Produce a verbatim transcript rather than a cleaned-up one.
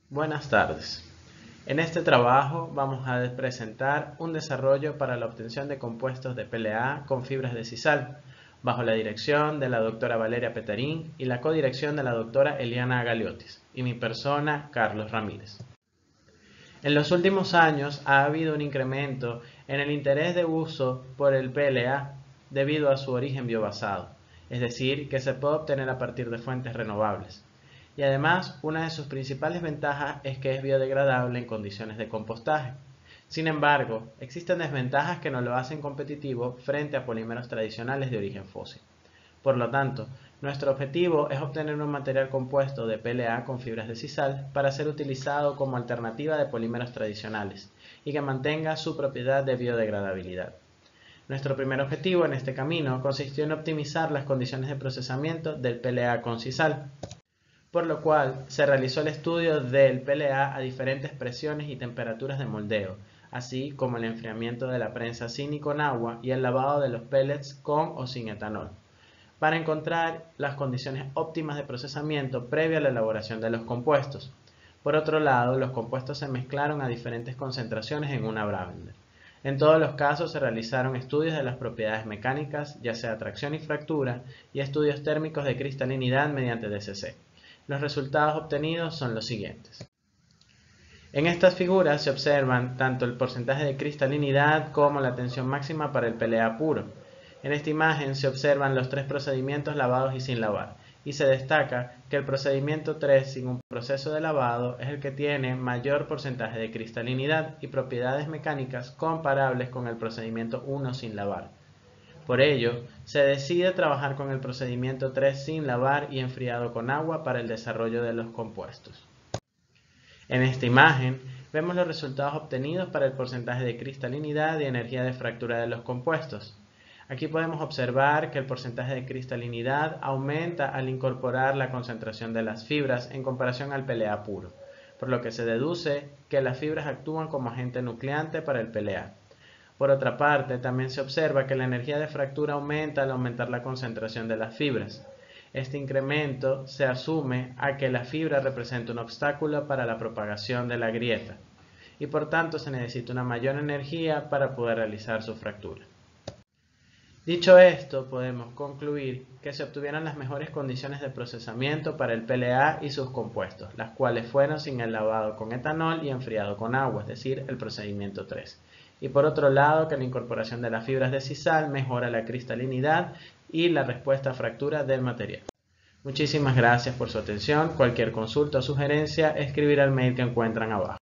Buenas tardes. En este trabajo vamos a presentar un desarrollo para la obtención de compuestos de P L A con fibras de sisal, bajo la dirección de la doctora Valeria Petarín y la codirección de la doctora Eliana Galiotis, y mi persona, Carlos Ramírez. En los últimos años ha habido un incremento en el interés de uso por el P L A debido a su origen biobasado, es decir, que se puede obtener a partir de fuentes renovables. Y además, una de sus principales ventajas es que es biodegradable en condiciones de compostaje. Sin embargo, existen desventajas que no lo hacen competitivo frente a polímeros tradicionales de origen fósil. Por lo tanto, nuestro objetivo es obtener un material compuesto de P L A con fibras de sisal para ser utilizado como alternativa de polímeros tradicionales y que mantenga su propiedad de biodegradabilidad. Nuestro primer objetivo en este camino consistió en optimizar las condiciones de procesamiento del P L A con sisal, por lo cual se realizó el estudio del P L A a diferentes presiones y temperaturas de moldeo, así como el enfriamiento de la prensa sin y con agua y el lavado de los pellets con o sin etanol, para encontrar las condiciones óptimas de procesamiento previa a la elaboración de los compuestos. Por otro lado, los compuestos se mezclaron a diferentes concentraciones en una blender. En todos los casos se realizaron estudios de las propiedades mecánicas, ya sea tracción y fractura, y estudios térmicos de cristalinidad mediante D C C. Los resultados obtenidos son los siguientes. En estas figuras se observan tanto el porcentaje de cristalinidad como la tensión máxima para el P L A puro. En esta imagen se observan los tres procedimientos lavados y sin lavar, y se destaca que el procedimiento tres sin un proceso de lavado es el que tiene mayor porcentaje de cristalinidad y propiedades mecánicas comparables con el procedimiento uno sin lavar. Por ello, se decide trabajar con el procedimiento tres sin lavar y enfriado con agua para el desarrollo de los compuestos. En esta imagen, vemos los resultados obtenidos para el porcentaje de cristalinidad y energía de fractura de los compuestos. Aquí podemos observar que el porcentaje de cristalinidad aumenta al incorporar la concentración de las fibras en comparación al P L A puro, por lo que se deduce que las fibras actúan como agente nucleante para el P L A. Por otra parte, también se observa que la energía de fractura aumenta al aumentar la concentración de las fibras. Este incremento se asume a que la fibra representa un obstáculo para la propagación de la grieta, y por tanto se necesita una mayor energía para poder realizar su fractura. Dicho esto, podemos concluir que se obtuvieron las mejores condiciones de procesamiento para el P L A y sus compuestos, las cuales fueron sin el lavado con etanol y enfriado con agua, es decir, el procedimiento tres. Y por otro lado, que la incorporación de las fibras de sisal mejora la cristalinidad y la respuesta a fractura del material. Muchísimas gracias por su atención. Cualquier consulta o sugerencia, escribir al mail que encuentran abajo.